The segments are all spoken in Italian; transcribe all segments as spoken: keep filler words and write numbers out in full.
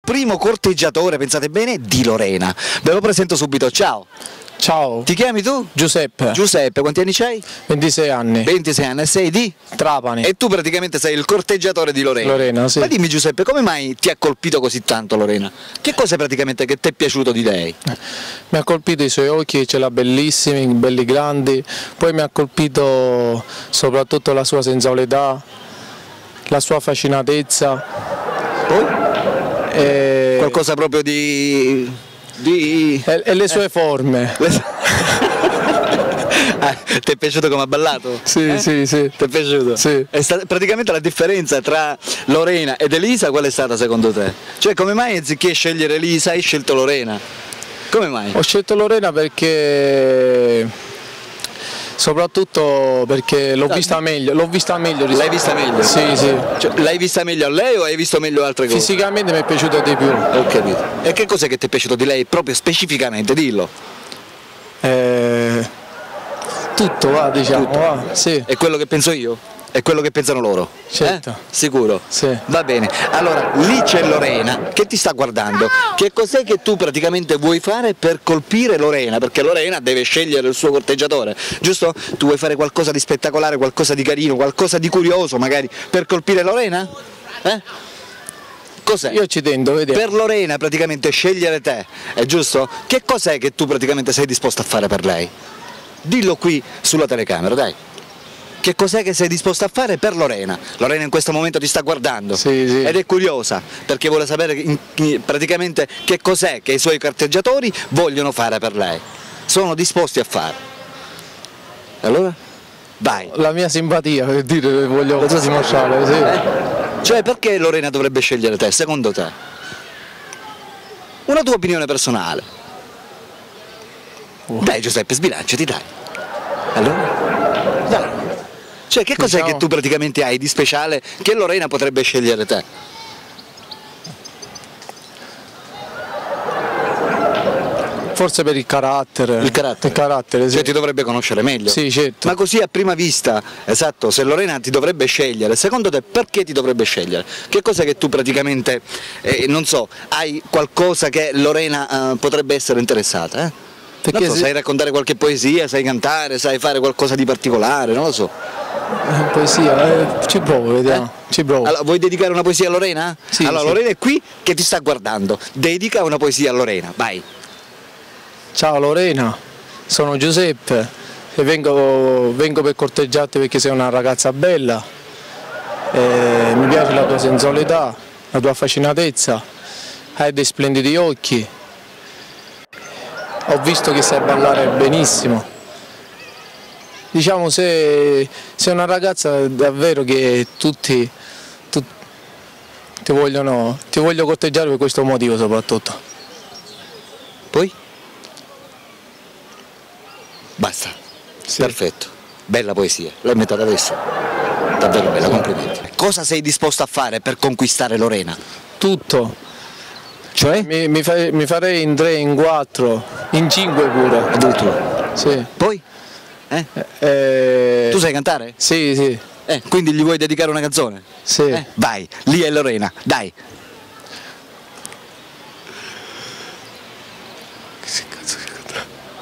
primo corteggiatore, pensate bene, di Lorena. Ve lo presento subito, ciao. Ciao. Ti chiami tu? Giuseppe. Giuseppe, quanti anni c'hai? ventisei anni. ventisei anni, e sei di? Trapani. E tu praticamente sei il corteggiatore di Lorena. Lorena, sì. Ma dimmi Giuseppe, come mai ti ha colpito così tanto Lorena? Che cosa praticamente che ti è piaciuto di lei? Mi ha colpito i suoi occhi, ce l'ha bellissimi, belli grandi, poi mi ha colpito soprattutto la sua sensualità, la sua affascinatezza. Poi? E... Qualcosa proprio di... Di... E, e le sue eh. forme. Le... ah, ti è piaciuto come ha ballato? Sì, eh? sì, sì. Ti è piaciuto? Sì. È stata, praticamente la differenza tra Lorena ed Elisa qual è stata secondo te? Cioè come mai anziché scegliere Elisa hai scelto Lorena? Come mai? Ho scelto Lorena perché... soprattutto perché l'ho vista meglio, l'ho vista meglio. L'hai vista meglio? Sì, sì. Cioè, l'hai vista meglio a lei o hai visto meglio altre cose? Fisicamente mi è piaciuto di più. Ho capito. E che cos'è che ti è piaciuto di lei proprio specificamente? Dillo. Eh, tutto, va, diciamo. Tutto. Va, sì. È quello che penso io? È quello che pensano loro? Certo. Eh? Sicuro? Sì. Va bene. Allora, lì c'è Lorena che ti sta guardando. Che cos'è che tu praticamente vuoi fare per colpire Lorena? Perché Lorena deve scegliere il suo corteggiatore, giusto? Tu vuoi fare qualcosa di spettacolare, qualcosa di carino, qualcosa di curioso magari per colpire Lorena? Eh? Cos'è? Io ci tendo, vediamo. Per Lorena praticamente scegliere te, è giusto? Che cos'è che tu praticamente sei disposto a fare per lei? Dillo qui sulla telecamera, dai. Che cos'è che sei disposto a fare per Lorena? Lorena in questo momento ti sta guardando, sì, sì. Ed è curiosa perché vuole sapere in, in, praticamente che cos'è che i suoi corteggiatori vogliono fare per lei. Sono disposti a fare. Allora? Vai. La mia simpatia, per dire, voglio dimostrare, sì. Eh? Cioè perché Lorena dovrebbe scegliere te, secondo te? Una tua opinione personale. Oh. Dai Giuseppe, sbilanciati, dai. Allora? Dai. Cioè che cos'è diciamo... che tu praticamente hai di speciale che Lorena potrebbe scegliere te? Forse per il carattere. Il carattere? Il carattere, sì. Cioè ti dovrebbe conoscere meglio? Sì, certo. Ma così a prima vista, esatto, se Lorena ti dovrebbe scegliere, secondo te perché ti dovrebbe scegliere? Che cos'è che tu praticamente, eh, non so, hai qualcosa che Lorena eh, potrebbe essere interessata, eh? Perché non so, se... sai raccontare qualche poesia, sai cantare, sai fare qualcosa di particolare, non lo so. Poesia, eh, ci provo, vediamo. Eh? Ci provo. Allora, vuoi dedicare una poesia a Lorena? Sì, allora, sì. Lorena è qui che ti sta guardando. Dedica una poesia a Lorena, vai. Ciao Lorena, sono Giuseppe e vengo, vengo per corteggiarti perché sei una ragazza bella. E mi piace la tua sensualità, la tua affascinatezza, hai dei splendidi occhi. Ho visto che sai ballare benissimo. Diciamo sei, sei una ragazza davvero che tutti, tutti ti, vogliono, ti voglio corteggiare per questo motivo soprattutto. Poi? Basta. Sì. Perfetto. Bella poesia, l'hai inventata adesso. Davvero bella, complimenti. Cosa sei disposto a fare per conquistare Lorena? Tutto. Cioè? Mi, mi, fai, mi farei in tre, in quattro, in cinque pure. Addirittura? Sì. Poi? Eh? Eh, tu sai cantare? Sì, sì. Eh, quindi gli vuoi dedicare una canzone? Sì. Eh, vai, lì è Lorena, dai. Che cazzo che cantare?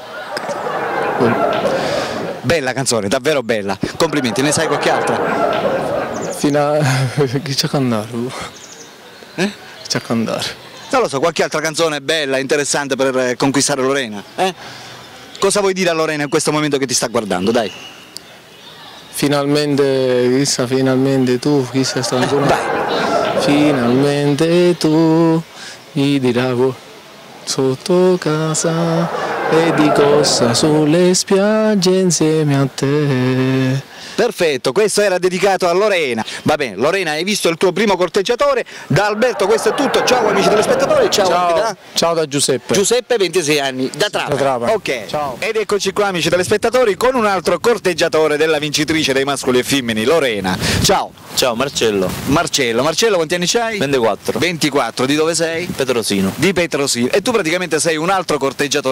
Bella canzone, davvero bella. Complimenti, ne sai qualche altra? Fino a... Chi c'ha cantare? Eh? Chi c'ha cantare? Non lo so, qualche altra canzone bella, interessante per conquistare Lorena? Eh? Cosa vuoi dire a Lorena in questo momento che ti sta guardando, dai? Finalmente, chissà, finalmente tu, chissà sta canzone. Dai! Finalmente tu mi dirai sotto casa e di cosa sulle spiagge insieme a te. Perfetto, questo era dedicato a Lorena. Va bene, Lorena, hai visto il tuo primo corteggiatore? Da Alberto questo è tutto, ciao amici telespettatori, ciao, ciao, anche da... ciao da Giuseppe. Giuseppe, ventisei anni, da Trapani. Da Trapani. Ok, ciao. Ed eccoci qua amici telespettatori con un altro corteggiatore della vincitrice dei mascoli e femmini, Lorena. Ciao. Ciao Marcello. Marcello, Marcello quanti anni c'hai? ventiquattro. ventiquattro, di dove sei? Petrosino. Di Petrosino. E tu praticamente sei un altro corteggiatore di Lorena?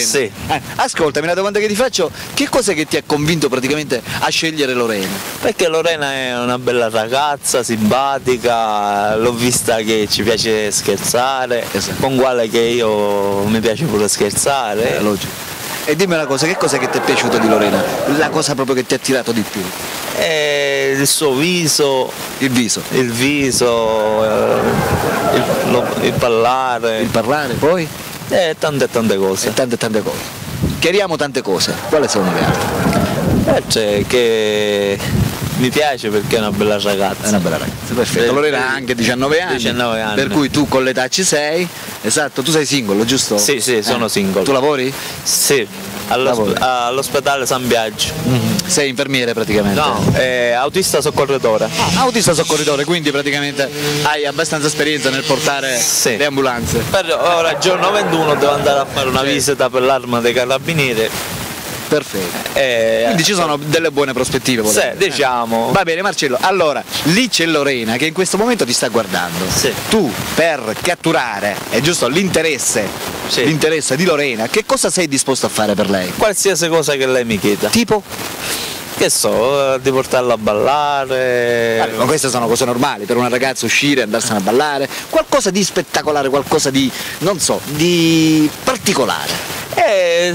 Lorena? Sì. Eh, ascoltami, la domanda che ti faccio, che cos'è che ti ha convinto praticamente a scegliere Lorena? Perché Lorena è una bella ragazza, simpatica, l'ho vista che ci piace scherzare, Esatto. con quale che io mi piace pure scherzare. Eh, logico. E dimmi una cosa, che cos'è che ti è piaciuto di Lorena? La cosa proprio che ti ha attirato di più? E il suo viso, Il viso, il viso, eh, il, lo- il parlare, il parlare, poi? e tante e tante cose. E tante tante cose. Chiariamo tante cose, quali sono le altre? Eh, cioè, che mi piace perché è una bella ragazza. È una bella ragazza, perfetto. Del- Lorena ha anche diciannove anni, diciannove anni. per cui tu con l'età ci sei, esatto, tu sei single, giusto? Sì, sì, sono single. Tu lavori? Sì, all'osp- all'ospedale San Biagio. Sei infermiere praticamente? No, è autista soccorritore. Autista soccorritore, quindi praticamente hai abbastanza esperienza nel portare Sì. le ambulanze. Per ora giorno ventuno devo andare a fare una Sì. visita per l'arma dei carabinieri. Perfetto. E... Quindi ci sono delle buone prospettive. Sì, volendo. diciamo. Va bene Marcello, allora lì c'è Lorena che in questo momento ti sta guardando. Sì. Tu per catturare, è giusto, l'interesse, Sì. l'interesse di Lorena, che cosa sei disposto a fare per lei? Qualsiasi cosa che lei mi chieda. Tipo? Che so, eh, di portarla a ballare. Vabbè, ma queste sono cose normali, per una ragazza uscire, andarsene a ballare, qualcosa di spettacolare, qualcosa di, non so, di particolare. Eh,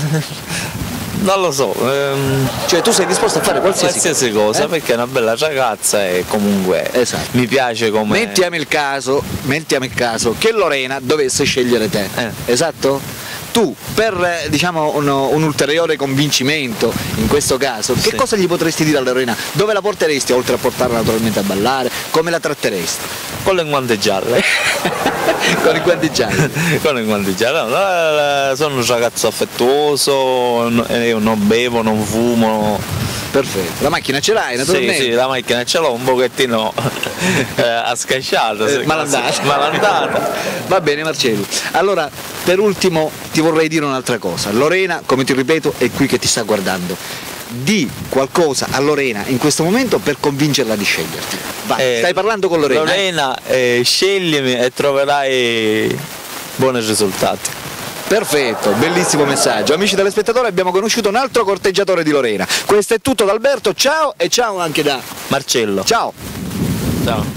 non lo so. ehm, Cioè tu sei disposto a fare qualsiasi, qualsiasi cosa eh? perché è una bella ragazza e comunque Esatto. mi piace come. Mettiamo il caso, mettiamo il caso che Lorena dovesse scegliere te, Eh. esatto? Tu, per eh, diciamo un, un ulteriore convincimento in questo caso, che Sì. cosa gli potresti dire a Lorena? Dove la porteresti oltre a portarla naturalmente a ballare? Come la tratteresti? Con le guante gialle. Con i guanti gialli. Con le guante gialle. No, la- la- sono un ragazzo affettuoso, no- eh, io non bevo, non fumo. Perfetto. La macchina ce l'hai Sì, naturalmente? sì, la macchina ce l'ho un pochettino eh, ascasciata. Eh, malandata. Malandata. Va bene Marcello. Allora, per ultimo ti vorrei dire un'altra cosa. Lorena, come ti ripeto, è qui che ti sta guardando. Di qualcosa a Lorena in questo momento per convincerla di sceglierti. Vai, Eh, stai parlando con Lorena. eh? Lorena, eh, sceglimi e troverai buoni risultati. Perfetto, bellissimo messaggio. Amici telespettatori, abbiamo conosciuto un altro corteggiatore di Lorena. Questo è tutto da Alberto, ciao e ciao anche da Marcello. ciao. Ciao.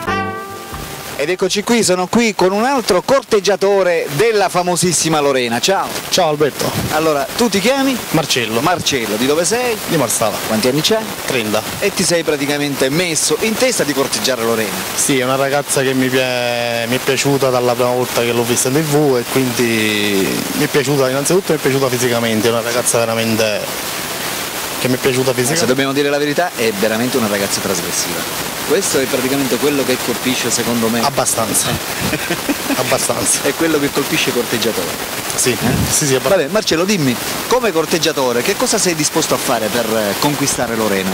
Ed eccoci qui, sono qui con un altro corteggiatore della famosissima Lorena. Ciao. Ciao Alberto, Allora, tu ti chiami? Marcello, Marcello, di dove sei? di Marsala, Quanti anni c'hai? trenta. E ti sei praticamente messo in testa di corteggiare Lorena. Sì, è una ragazza che mi, pi- mi è piaciuta dalla prima volta che l'ho vista in tv e quindi mi è piaciuta, innanzitutto mi è piaciuta fisicamente, è una ragazza veramente che mi è piaciuta Se fisicamente. dobbiamo dire la verità, è veramente una ragazza trasgressiva. Questo è praticamente quello che colpisce, secondo me, Abbastanza, abbastanza, è quello che colpisce i corteggiatori. sì, sì, sì, abbastanza. Vabbè, Marcello, dimmi, come corteggiatore, che cosa sei disposto a fare per eh, conquistare Lorena?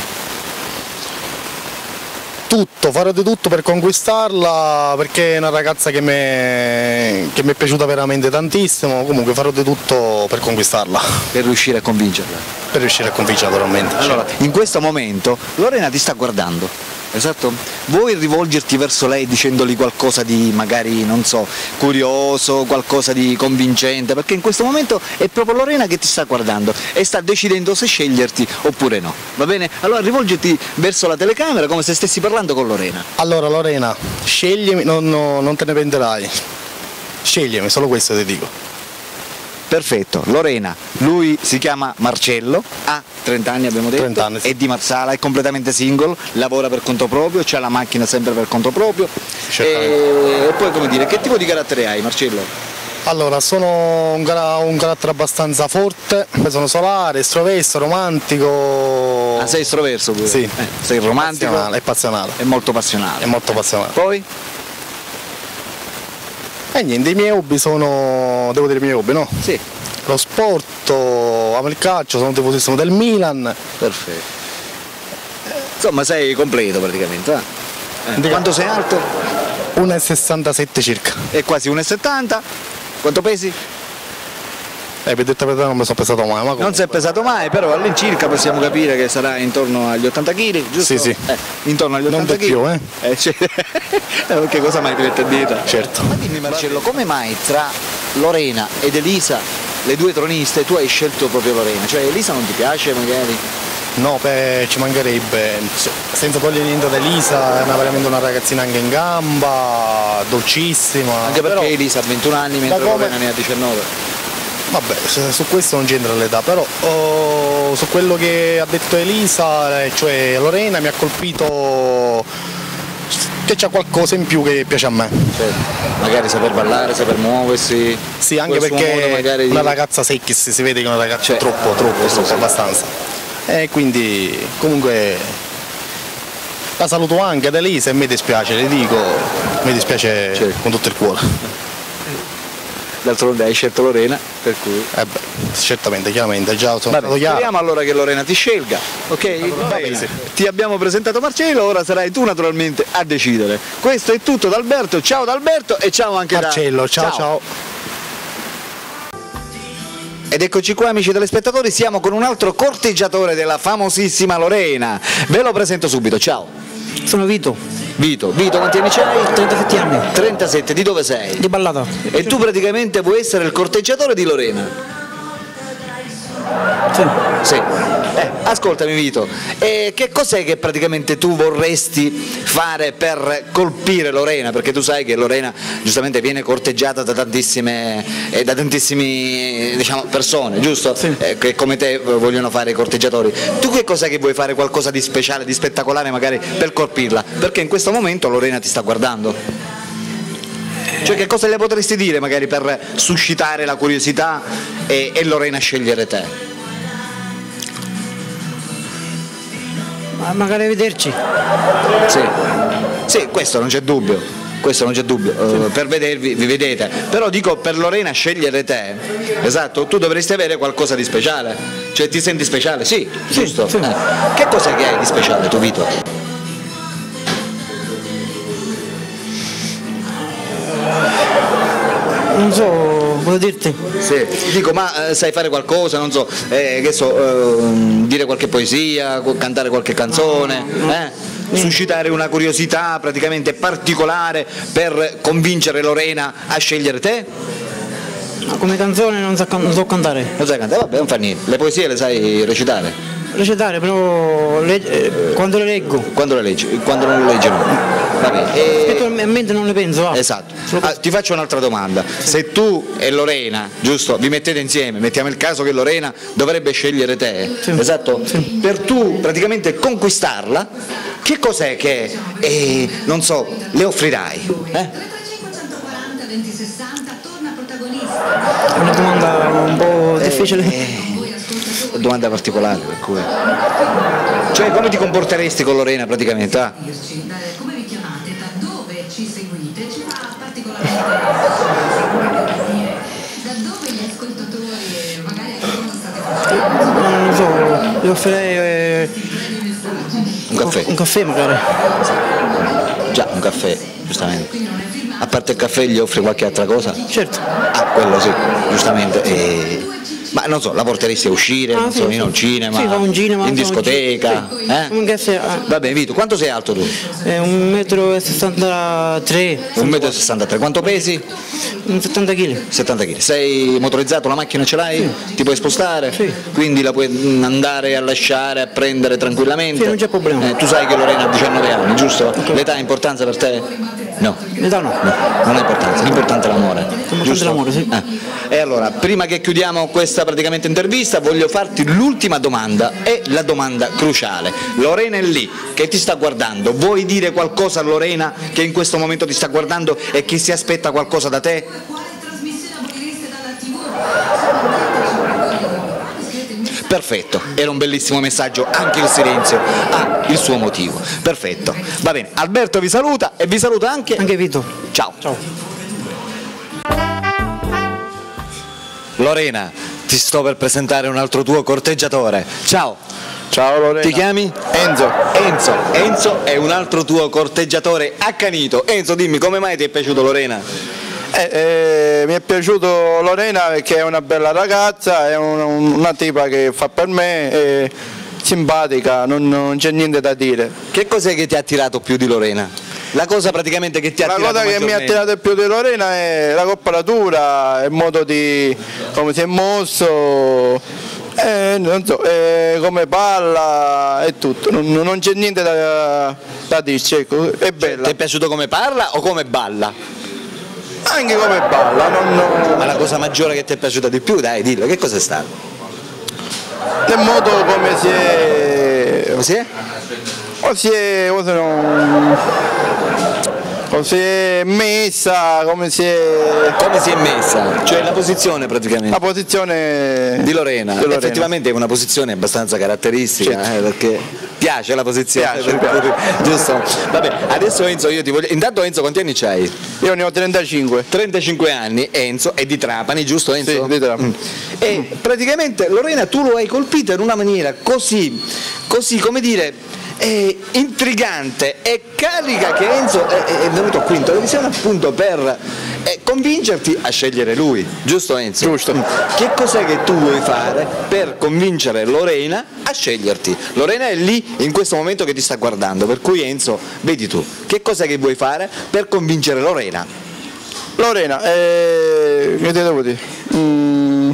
Tutto, farò di tutto per conquistarla perché è una ragazza che mi, che mi è piaciuta veramente tantissimo, comunque farò di tutto per conquistarla, Per riuscire a convincerla? per riuscire a convincerla naturalmente. Allora, in questo momento Lorena ti sta guardando, esatto? Vuoi rivolgerti verso lei dicendogli qualcosa di magari, non so, curioso, qualcosa di convincente? Perché in questo momento è proprio Lorena che ti sta guardando e sta decidendo se sceglierti oppure no, va bene? Allora rivolgiti verso la telecamera come se stessi parlando con Lorena. Allora Lorena, sceglimi, non, no- non te ne penterai, sceglimi, solo questo ti dico. Perfetto, Lorena, lui si chiama Marcello, ha trenta anni abbiamo detto, trenta anni, sì. è di Marsala, è completamente single, lavora per conto proprio, c'ha la macchina sempre per conto proprio. Certamente. E, e poi come dire, che tipo di carattere hai Marcello? Allora, sono un, cara- un carattere abbastanza forte, sono solare, estroverso, romantico. Ah, sei estroverso pure? Sì. Eh, sei romantico Passionale, è passionale, e molto passionale. è molto passionale. Poi? E niente, i miei hobby sono, devo dire i miei hobby, no? Sì, Lo sport, amo il calcio, sono tifosissimo del Milan. perfetto. Insomma sei completo praticamente. eh? Eh, Di- Quanto sei alto? uno virgola sessantasette circa. È quasi uno virgola settanta. Quanto pesi? E per detta verità non mi sono pesato mai, ma Non comunque. si è pesato mai, però all'incirca possiamo capire che sarà intorno agli ottanta chili, giusto? Sì, sì. Eh, intorno agli Non ottanta di chili. più, eh. Eh, cioè, eh, che cosa mai ti mette a dieta? Certo. Ma dimmi Marcello, come mai tra Lorena ed Elisa le due troniste tu hai scelto proprio Lorena, cioè Elisa non ti piace magari? No, beh, ci mancherebbe, senza togliere niente da Elisa, è una, veramente una ragazzina anche in gamba, dolcissima. Anche perché però, Elisa ha ventuno anni mentre come... Lorena ne ha diciannove. Vabbè, su questo non c'entra l'età, però oh, su quello che ha detto Elisa, cioè Lorena mi ha colpito che c'ha qualcosa in più che piace a me. Certo. Magari saper ballare, saper muoversi. Sì, anche perché è di... una ragazza secchis, si vede che è una ragazza cioè, troppo, troppo, troppo, sì, abbastanza. E quindi comunque la saluto anche ad Elisa e mi dispiace, le dico, mi dispiace certo. con tutto il cuore. D'altronde hai scelto Lorena, per cui... Eh beh, certamente, chiaramente, già sono stato chiaro. Speriamo allora che Lorena ti scelga, ok? Va bene. Sì. Ti abbiamo presentato Marcello, ora sarai tu naturalmente a decidere. Questo è tutto da Alberto, ciao da Alberto e ciao anche Marcello, da... ciao ciao. ciao. Ed eccoci qua amici telespettatori, siamo con un altro corteggiatore della famosissima Lorena. Ve lo presento subito, ciao. Sono Vito. Vito, Vito quanti anni c'hai? trentasette anni. trentasette, di dove sei? Di Ballata. E tu praticamente vuoi essere il corteggiatore di Lorena? Sì. Sì. Eh, ascoltami Vito, eh, che cos'è che praticamente tu vorresti fare per colpire Lorena? Perché tu sai che Lorena giustamente viene corteggiata da tantissime eh, da tantissime diciamo, persone, giusto? Sì. Eh, che come te vogliono fare i corteggiatori. Tu che cos'è che vuoi fare qualcosa di speciale, di spettacolare magari per colpirla? Perché in questo momento Lorena ti sta guardando. Cioè che cosa le potresti dire magari per suscitare la curiosità e, e Lorena scegliere te? Ma magari vederci. Sì, sì, questo non c'è dubbio, questo non c'è dubbio, uh, per vedervi vi vedete, però dico per Lorena scegliere te, esatto, tu dovresti avere qualcosa di speciale, cioè ti senti speciale, sì, sì giusto? Sì. Eh. Che cos'è che hai di speciale tu Vito? Non so, voglio dirti. Sì, dico, ma eh, sai fare qualcosa, non so, eh, che so, eh, dire qualche poesia, cantare qualche canzone, eh? suscitare una curiosità praticamente particolare per convincere Lorena a scegliere te? Come canzone non so, non so cantare. Non sai cantare? Vabbè, non fa niente. Le poesie le sai recitare? Recitare, però le, eh, quando le leggo. Quando le leggi? Quando non le leggi no. Vabbè, e... a mente non le penso. Va. Esatto. Ah, ti faccio un'altra domanda. Sì. Se tu e Lorena, giusto, vi mettete insieme, mettiamo il caso che Lorena dovrebbe scegliere te, sì. esatto? Sì. Per tu praticamente conquistarla, che cos'è che, eh, non so, le offrirai? Eh? È una domanda un po' difficile. Eh, eh, domanda particolare, per cui. Cioè, come ti comporteresti con Lorena praticamente? Ah? Come vi chiamate? Da dove ci seguite? Ci fa particolarmente da dove gli ascoltatori magari a cosa state facendo? Non so, io offrirei eh, un caffè. Un caffè magari. Già, un caffè, giustamente. A parte il caffè gli offri qualche altra cosa? Certo. Ah, quello sì, giustamente. E... Ma non so, la porteresti a uscire, ah, non so, sì, in un cinema, sì, un cinema in discoteca? Sì. Eh? Un caffè, ah. Va bene, Vito, quanto sei alto tu? Eh, un metro e sessantatré. Un metro e sessantatré, quanto pesi? settanta chili. settanta chili. Sei motorizzato, la macchina ce l'hai? Sì. Ti puoi spostare? Sì. Quindi la puoi andare a lasciare, a prendere tranquillamente? Sì, non c'è problema. Eh, tu sai che Lorena ha diciannove anni, giusto? Okay. L'età ha importanza per te? No. L'età no. no. Non ha importanza, l'importante è l'amore. L'importante è l'amore, sì. Eh. E allora, prima che chiudiamo questa praticamente intervista, voglio farti l'ultima domanda, è la domanda cruciale. Lorena è lì, che ti sta guardando, vuoi dire qualcosa a Lorena che in questo momento ti sta guardando e che si aspetta qualcosa da te? Perfetto, era un bellissimo messaggio, anche il silenzio ha il suo motivo. Perfetto, va bene, Alberto vi saluta e vi saluta anche... Anche Vito. Ciao. Ciao. Lorena, ti sto per presentare un altro tuo corteggiatore. Ciao. Ciao Lorena. Ti chiami? Enzo. Enzo. Enzo è un altro tuo corteggiatore accanito. Enzo, dimmi, come mai ti è piaciuto Lorena? Eh, eh, mi è piaciuto Lorena perché è una bella ragazza, è un, una tipa che fa per me, è simpatica, non, non c'è niente da dire. Che cos'è che ti ha attirato più di Lorena? La cosa praticamente che ti ha La attirato cosa che mi ha maggiormente? attirato più di Lorena è la coppolatura, il modo di come si è mosso, eh, non so, eh, come parla e tutto, non, non c'è niente da, da dirci, ecco, è bella. Ti è piaciuto come parla o come balla? Anche come parla, non, non... Ma la cosa maggiore che ti è piaciuta di più, dai, dillo, che cosa è stato? il modo come si è... Come si è? O si è... O se non... o si è messa, come si è... Come si è messa? Cioè la posizione praticamente. La posizione Di Lorena. di Lorena. Effettivamente è una posizione abbastanza caratteristica, Certo. eh, perché piace la posizione, Piace, per piace. cui- giusto? Vabbè, adesso Enzo io ti voglio. Intanto Enzo quanti anni c'hai? Io ne ho trentacinque. trentacinque anni, Enzo è di Trapani, giusto Enzo? Sì, di Trapani. Mm. E praticamente Lorena tu lo hai colpito in una maniera così, così come dire, eh, intrigante e carica che Enzo è, è- è venuto qui in televisione appunto per eh, convincerti a scegliere lui, giusto Enzo? Giusto. Mm. Che cos'è che tu vuoi fare per convincere Lorena a sceglierti? Lorena è lì in questo momento che ti sta guardando, per cui Enzo, vedi tu, che cos'è che vuoi fare per convincere Lorena? Lorena, eh, che ti devo dire? Mm,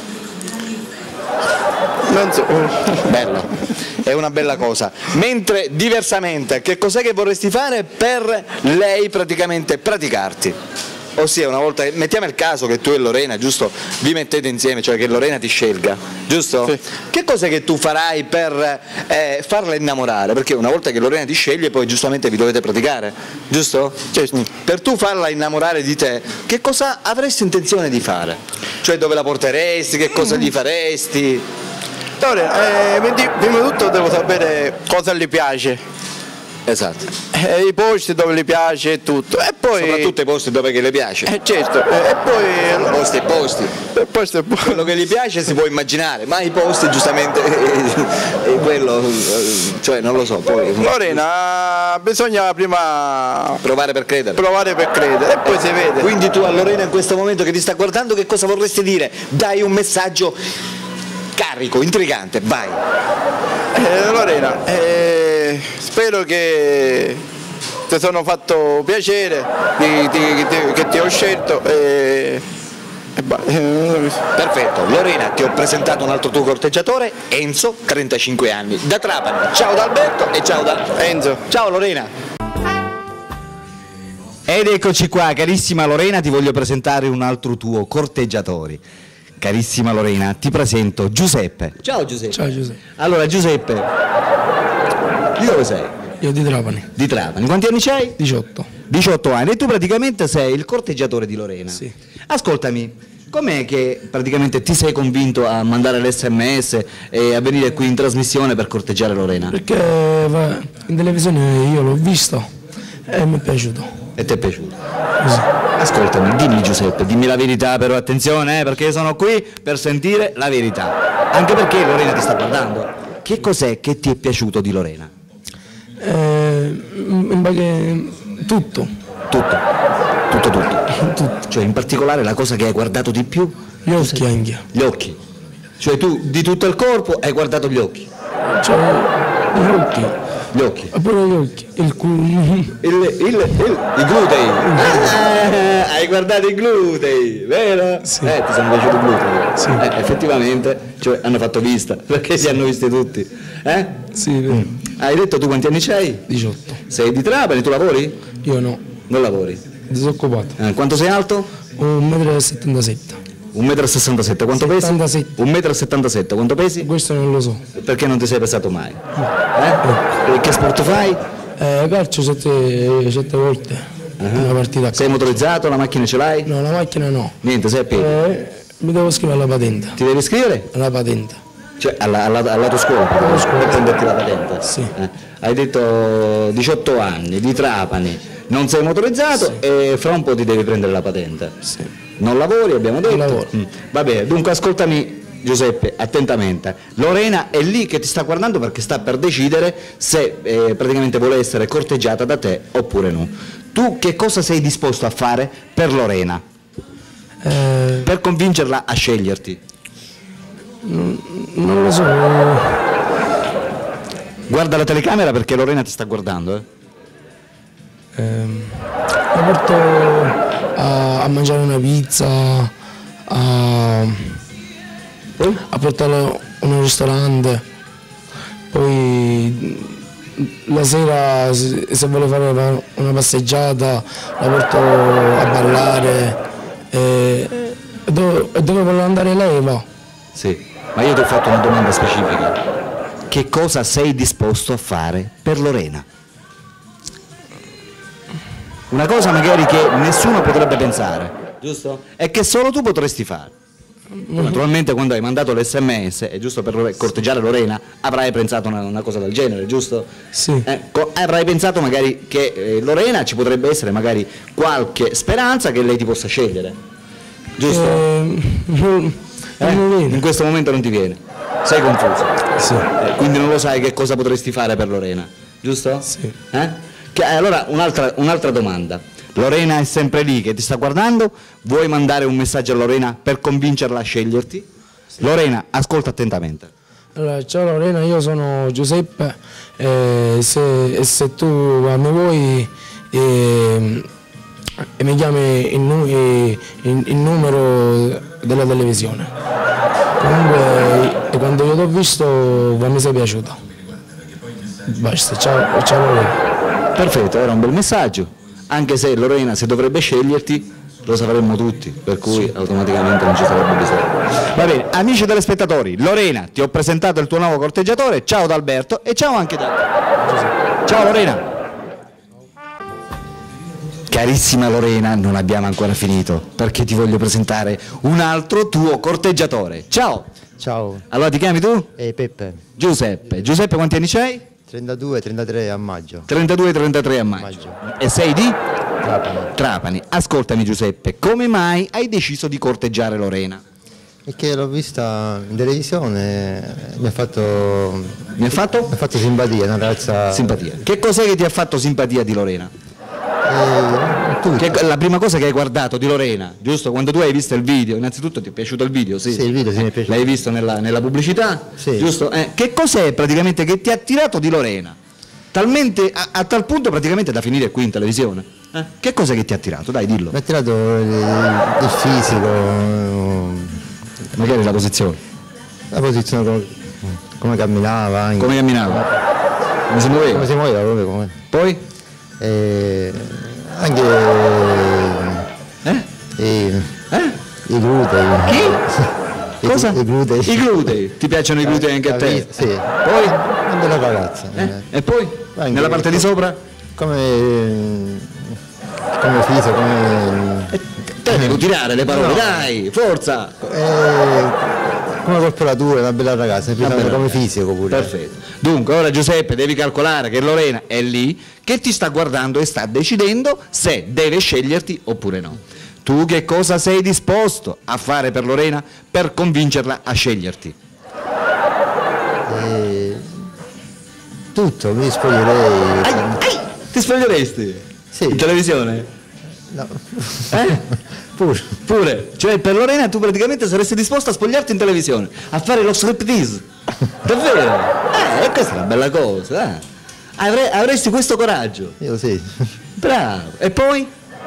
non so. Bello, è una bella cosa. Mentre diversamente, che cos'è che vorresti fare per lei praticamente praticarti? Ossia, una volta, mettiamo il caso che tu e Lorena, giusto, vi mettete insieme, cioè che Lorena ti scelga, giusto? Sì. Che cos'è che tu farai per eh, farla innamorare? Perché una volta che Lorena ti sceglie poi giustamente vi dovete praticare, giusto? Certo. Mm. Per tu farla innamorare di te, che cosa avresti intenzione di fare? Cioè dove la porteresti, che cosa gli faresti? Lorena, eh, quindi, prima di tutto devo sapere cosa gli piace, Esatto. eh, i posti dove gli piace e tutto. E poi... Soprattutto i posti dove che le piace. Eh, certo, eh, e poi... Posti e posti. e poi sto- Quello che gli piace si può immaginare, ma i posti giustamente è quello, eh, cioè non lo so, poi Lorena, bisogna prima provare per credere. provare per credere e poi si vede. Quindi tu a Lorena in questo momento che ti sta guardando che cosa vorresti dire? Dai un messaggio carico, intrigante, vai. Eh, Lorena, eh, spero che ti sono fatto piacere di- di- di- che ti ho scelto e, e ba- eh, Perfetto, Lorena ti ho presentato un altro tuo corteggiatore, Enzo, trentacinque anni, da Trapani. Ciao da Alberto e ciao da Enzo. Ciao Lorena. Ed eccoci qua, carissima Lorena, ti voglio presentare un altro tuo corteggiatore. Carissima Lorena, ti presento Giuseppe. Ciao Giuseppe. Ciao Giuseppe, Allora Giuseppe, di dove sei? io di Trapani, Di Trapani. Quanti anni c'hai? diciotto. diciotto anni. E tu praticamente sei il corteggiatore di Lorena. Sì. Ascoltami, com'è che praticamente ti sei convinto a mandare l'esse emme esse e a venire qui in trasmissione per corteggiare Lorena? Perché va, in televisione io l'ho visto e mi è piaciuto. E ti è piaciuto? Così. Ascoltami, dimmi Giuseppe, dimmi la verità però, attenzione, eh, perché io sono qui per sentire la verità. Anche perché Lorena ti sta guardando. Che cos'è che ti è piaciuto di Lorena? Eh, in base- tutto, Tutto, tutto, tutto. tutto. Cioè in particolare la cosa che hai guardato di più? Gli occhi anche. Gli occhi. Cioè tu di tutto il corpo hai guardato gli occhi. Cioè, gli occhi, Gli occhi. e pure gli occhi, il culo. Il, il, il, I glutei. Ah, hai guardato i glutei, vero? Sì. Eh, ti sono piaciuti i glutei. Sì. Eh, effettivamente, cioè hanno fatto vista, perché si hanno visti tutti. Eh? Sì, vero. Hai detto tu quanti anni c'hai? diciotto. Sei di Trapani, tu lavori? Io no, Non lavori. disoccupato. Eh, quanto sei alto? un metro e settantasette. un metro e sessantasette, quanto pesi? settantasette. un metro e settantasette, quanto pesi? Questo non lo so. Perché non ti sei pesato mai? Eh? E che sport fai? Eh, calcio sette, sette volte. Una partita. Sei motorizzato, la macchina ce l'hai? No, la macchina no. Niente, sei a piedi. Eh, mi devo scrivere alla patente. Ti devi iscrivere? Alla patente. Cioè alla, alla, alla tua scuola, Alla scuola. per prenderti la patente? Sì. Eh. Hai detto diciotto anni, di Trapani, non sei motorizzato e fra un po' ti devi prendere la patente. Sì. Non lavori, abbiamo detto? Non lavoro. Mm. Va bene, dunque ascoltami Giuseppe, attentamente. Lorena è lì che ti sta guardando perché sta per decidere se eh, praticamente vuole essere corteggiata da te oppure no. Tu che cosa sei disposto a fare per Lorena? Eh, Per convincerla a sceglierti? non lo so. Guarda la telecamera perché Lorena ti sta guardando, eh. Ehm, la porto a, a mangiare una pizza, a, a portarla a un ristorante, poi la sera se, se vuole fare una passeggiata la porto a ballare e, e, dove, e dove vuole andare lei va. Sì, ma io ti ho fatto una domanda specifica. Che cosa sei disposto a fare per Lorena? Una cosa magari che nessuno potrebbe pensare, giusto? E che solo tu potresti fare. Tu, naturalmente quando hai mandato l'esse emme esse, è giusto per corteggiare Lorena, avrai pensato una, una cosa del genere, giusto? Sì. Eh, avrai pensato magari che eh, Lorena ci potrebbe essere magari qualche speranza che lei ti possa scegliere, giusto? Eh, non, Eh? non mi viene. In questo momento non ti viene, sei confuso. Sì. Eh, quindi non lo sai che cosa potresti fare per Lorena, giusto? Sì. Eh? Che, allora un'altra, un'altra domanda. Lorena è sempre lì che ti sta guardando, vuoi mandare un messaggio a Lorena per convincerla a sceglierti? Sì. Lorena, ascolta attentamente. Allora, ciao Lorena, io sono Giuseppe e se, e se tu mi vuoi e, e mi chiami il, nu, il, il numero della televisione. Comunque e quando io ti ho visto mi sei piaciuta. Basta, ciao, ciao Lorena. Perfetto, era un bel messaggio. Anche se Lorena, se dovrebbe sceglierti, lo sapremmo tutti, per cui automaticamente non ci sarebbe bisogno. Va bene, amici telespettatori, Lorena, ti ho presentato il tuo nuovo corteggiatore, ciao da Alberto e ciao anche da... Ciao Lorena! Carissima Lorena, non abbiamo ancora finito, perché ti voglio presentare un altro tuo corteggiatore. Ciao! Ciao. Allora ti chiami tu? E Peppe. Giuseppe. Giuseppe quanti anni c'hai? trentadue trentatré a maggio. trentadue trentatré a maggio. Maggio. E sei di? Trapani. Trapani. Ascoltami Giuseppe, come mai hai deciso di corteggiare Lorena? Perché l'ho vista in televisione, mi ha fatto, Mi ha fatto? mi ha fatto simpatia, una ragazza... Simpatia. Che cos'è che ti ha fatto simpatia di Lorena? Eh, tutto. Che è la prima cosa che hai guardato di Lorena, giusto? Quando tu hai visto il video, innanzitutto ti è piaciuto il video, sì? Sì, il video sì, mi è piaciuto. L'hai visto nella, nella pubblicità? Sì. Giusto? Eh, che cos'è praticamente che ti ha attirato di Lorena? Talmente, a, a tal punto praticamente da finire qui in televisione. Eh? Che cos'è che ti ha attirato? Dai, dillo. Mi ha tirato il, il fisico, Magari la posizione. la posizione, come, come camminava anche. Come camminava? Come si muoveva? Come si muoveva proprio come... Poi? E anche Eh? i, Eh? i glutei. Chi? I, Cosa? I glutei. I glutei. Ti piacciono i glutei anche a te? Sì. Poi? Una bella ragazza. Eh? E poi? Anche- Nella parte di sopra? Come, come fiso, come, Te devo tirare le parole, No. dai, forza! eh, come corporatura, una bella ragazza, mi piace Una bella come ragazza. fisico pure. Perfetto. Dunque, ora Giuseppe devi calcolare che Lorena è lì, che ti sta guardando e sta decidendo se deve sceglierti oppure no. Tu che cosa sei disposto a fare per Lorena per convincerla a sceglierti? Eh, tutto, mi spoglierei. Ai, ai, ti spoglieresti? Sì. In televisione? No. Eh? Pure. Pure, cioè per Lorena tu praticamente saresti disposto a spogliarti in televisione, a fare lo striptease. Davvero? Eh, e questa è una bella cosa, eh. Avre- avresti questo coraggio. Io sì. Bravo. E poi?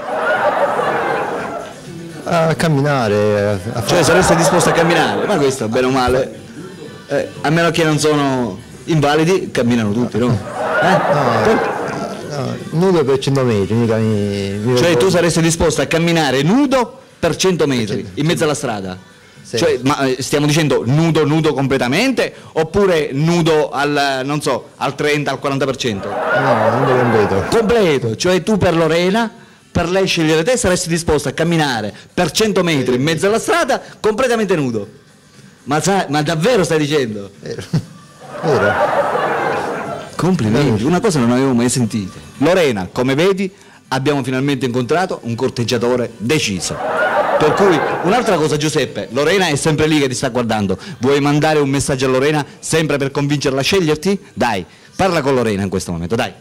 A camminare, a Cioè fare. saresti disposto a camminare? Ma questo, bene o male, eh, a meno che non sono invalidi, camminano tutti, no? Eh? No, no, nudo per cento metri, mica mi, mi Cioè tu vergogno. saresti disposto a camminare nudo per cento metri, in mezzo alla strada? Sì. Cioè, ma eh, stiamo dicendo nudo, nudo completamente, oppure nudo al, non so, al trenta, al quaranta per cento? No, non lo completo. Completo, cioè tu per Lorena, per lei scegliere te, saresti disposto a camminare per cento metri in mezzo alla strada completamente nudo. Ma, sai, ma davvero stai dicendo? Vero. Vero. Complimenti, una cosa non avevo mai sentito. Lorena, come vedi, abbiamo finalmente incontrato un corteggiatore deciso. Per cui, un'altra cosa Giuseppe, Lorena è sempre lì che ti sta guardando. Vuoi mandare un messaggio a Lorena sempre per convincerla a sceglierti? Dai, parla con Lorena in questo momento, dai.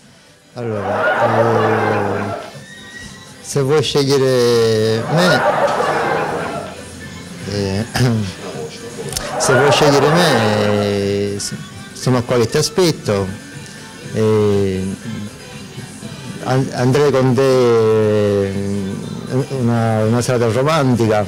Allora, eh, se vuoi scegliere me, eh, se vuoi scegliere me, eh, sono qua che ti aspetto, eh, an- andrei con te una, una serata romantica.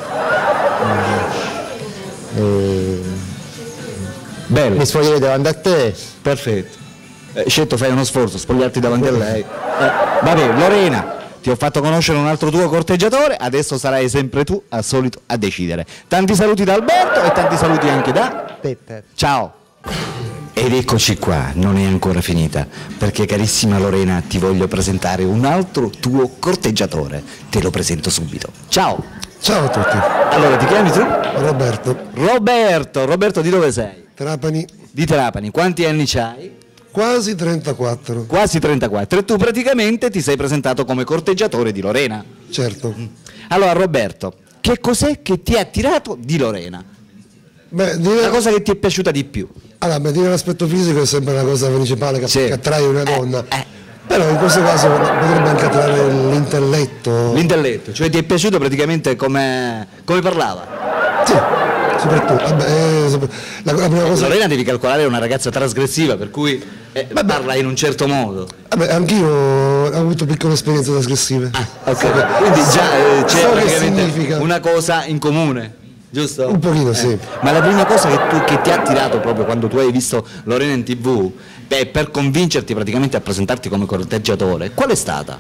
Eh, Bello. mi spoglierei davanti a te. Perfetto. Eh, Scetto, fai uno sforzo, spogliarti davanti a lei. Eh, va bene, Lorena, ti ho fatto conoscere un altro tuo corteggiatore, adesso sarai sempre tu, al solito, a decidere. Tanti saluti da Alberto e tanti saluti anche da Peppe. Ciao. Ed eccoci qua, non è ancora finita, perché carissima Lorena ti voglio presentare un altro tuo corteggiatore. Te lo presento subito. Ciao. Ciao a tutti, Allora, ti chiami tu? Roberto, Roberto. Roberto, di dove sei? Trapani, Di Trapani. Quanti anni c'hai? quasi trentaquattro, Quasi trentaquattro. E tu praticamente ti sei presentato come corteggiatore di Lorena. certo. Allora, Roberto, che cos'è che ti ha attirato di Lorena? Beh, dire, La cosa che ti è piaciuta di più? allora, beh, dire l'aspetto fisico è sempre una cosa principale che, Sì. che attrae una donna, eh. però in questo caso potrebbe anche attrarre l'intelletto. L'intelletto, cioè ti è piaciuto praticamente come, come parlava? Sì, soprattutto. Vabbè, eh, sopra- la, la prima cosa, Lorena, devi calcolare, è una ragazza trasgressiva, per cui eh, parla in un certo modo. vabbè, anch'io ho avuto piccole esperienze trasgressive. Ok, quindi già eh, c'è So che praticamente significa. una cosa in comune, giusto? Un pochino, sì. Ma la prima cosa che, tu, che ti ha attirato proprio quando tu hai visto Lorena in tv, beh, per convincerti praticamente a presentarti come corteggiatore, qual è stata?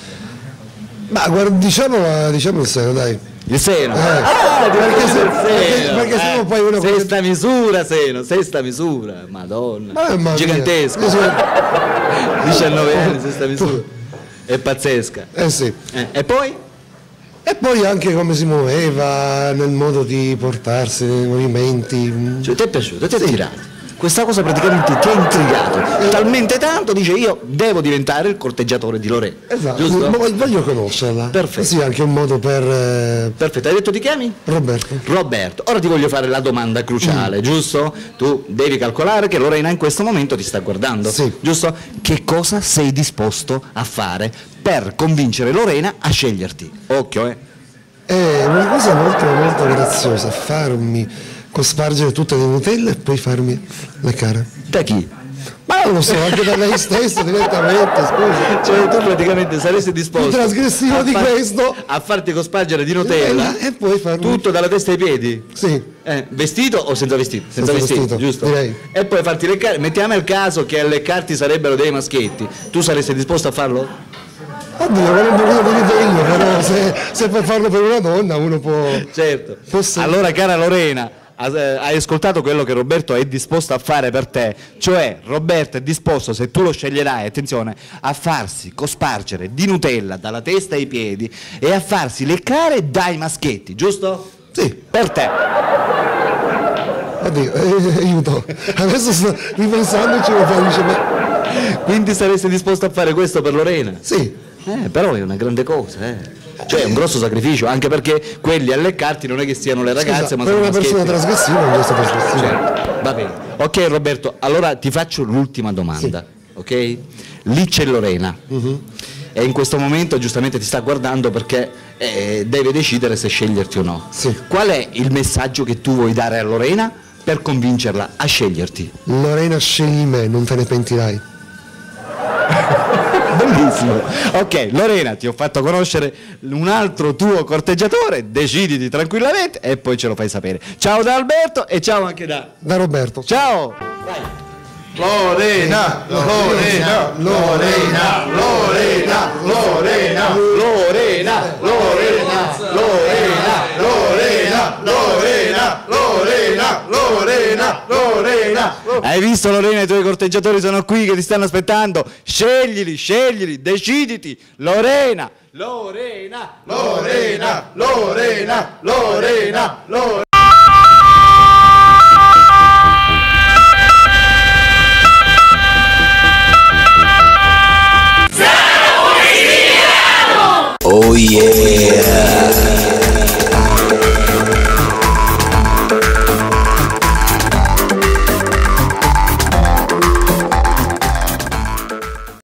Ma guarda, diciamo, diciamo il seno, dai. Il seno. Eh, Ah, ti perché piace se- il perché- seno, perché sennò eh. poi uno- Sesta misura, seno, sesta misura, madonna. Mamma mia. Gigantesco. Io sono- diciannove anni, sesta misura. È pazzesca. Eh sì. Eh, e poi? E poi anche come si muoveva, nel modo di portarsi, nei movimenti. Cioè, ti è piaciuto, ti è attirato. Questa cosa praticamente ti ha intrigato talmente tanto, dice io devo diventare il corteggiatore di Lorena. Esatto, Giusto? ma voglio conoscerla. Perfetto. Così è anche un modo per eh, Perfetto, hai detto ti chiami? Roberto. Roberto, ora ti voglio fare la domanda cruciale, giusto? Tu devi calcolare che Lorena in questo momento ti sta guardando, Sì. giusto? Che cosa sei disposto a fare per convincere Lorena a sceglierti? Occhio, eh. È una cosa molto molto graziosa, farmi cospargere tutte le Nutella e poi farmi leccare. Da chi? Ma non lo so, anche da lei stesso direttamente, scusa. Cioè tu praticamente saresti disposto Più trasgressivo a di questo. a farti cospargere di Nutella E poi farmi- tutto dalla testa ai piedi? Sì. Eh, vestito o senza vestito? Senza, Senza vestito, vestito, giusto? direi. E poi farti leccare, mettiamo il caso che a leccarti sarebbero dei maschietti, tu saresti disposto a farlo? Oddio, non un pochino di io, però se, se per farlo per una donna uno può. Certo. Posso- Allora, cara Lorena, has- eh, hai ascoltato quello che Roberto è disposto a fare per te, cioè Roberto è disposto, se tu lo sceglierai, attenzione, a farsi cospargere di Nutella dalla testa ai piedi e a farsi leccare dai maschietti, giusto? Sì. Per te. Oddio, eh, aiuto. Adesso sto ripensandoci lo fa dice, ma Quindi saresti disposto a fare questo per Lorena? sì. Eh, però è una grande cosa, eh. Cioè è un grosso sacrificio, anche perché quelli a leccarti non è che siano le ragazze, Scusa, ma per sono una persona maschietti. trasgressiva è un gesto trasgressivo. Certo, va bene. Ok Roberto, allora ti faccio l'ultima domanda, ok? Lì c'è Lorena. E in questo momento giustamente ti sta guardando perché eh, deve decidere se sceglierti o no. Sì. Qual è il messaggio che tu vuoi dare a Lorena per convincerla a sceglierti? Lorena, scegli me, non te ne pentirai. Bellissimo. Ok, Lorena, ti ho fatto conoscere un altro tuo corteggiatore, deciditi tranquillamente e poi ce lo fai sapere. Ciao da Alberto e ciao anche da... Da Roberto. Ciao! Lorena, Lorena, Lorena, Lorena, Lorena, Lorena, Lorena, Lorena, Lorena, Lorena, Lorena, Lorena, Lorena. Hai visto Lorena, i tuoi corteggiatori sono qui che ti stanno aspettando. Sceglili, sceglili, deciditi. Lorena, Lorena, Lorena, Lorena, Lorena, Lorena. Oh yeah!